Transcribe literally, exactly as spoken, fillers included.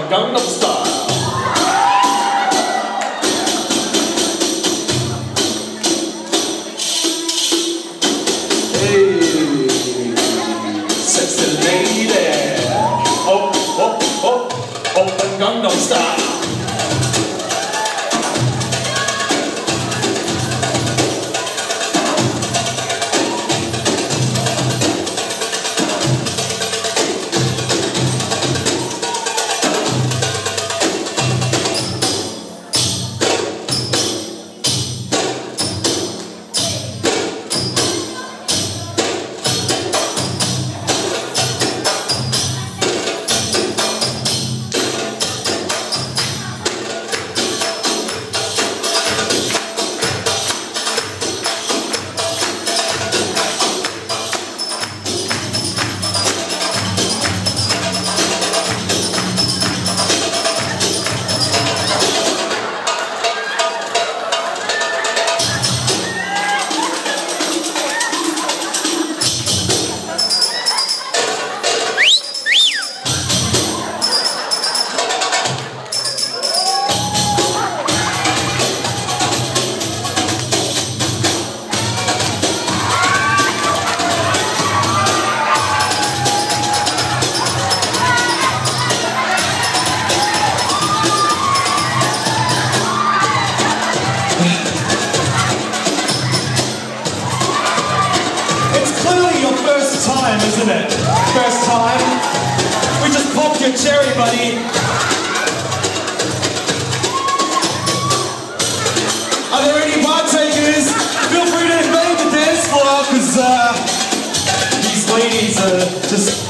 Gangnam Style. Hey, sexy lady. Oh, oh, oh, open Gangnam Style. Time, isn't it? First time. We just popped your cherry, buddy. Are there any partakers? Feel free to invade the dance floor, because uh, these ladies are just